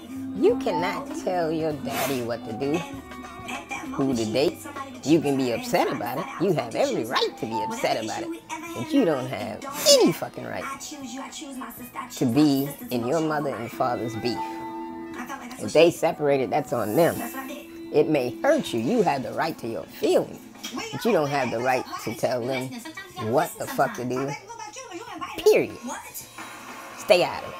You cannot tell your daddy what to do, who to date. You can be upset about it. You have every right to be upset about it. But you don't have any fucking right to be in your mother and father's beef. If they separated, that's on them. It may hurt you. You have the right to your feelings. But you don't have the right to tell them what the fuck to do. Period. Stay out of it.